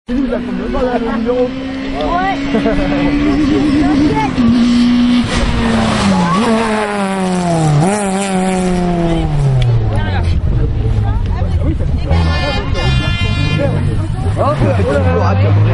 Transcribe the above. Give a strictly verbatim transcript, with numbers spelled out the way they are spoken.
vous a combien pas le numéro? Ouais. Ah,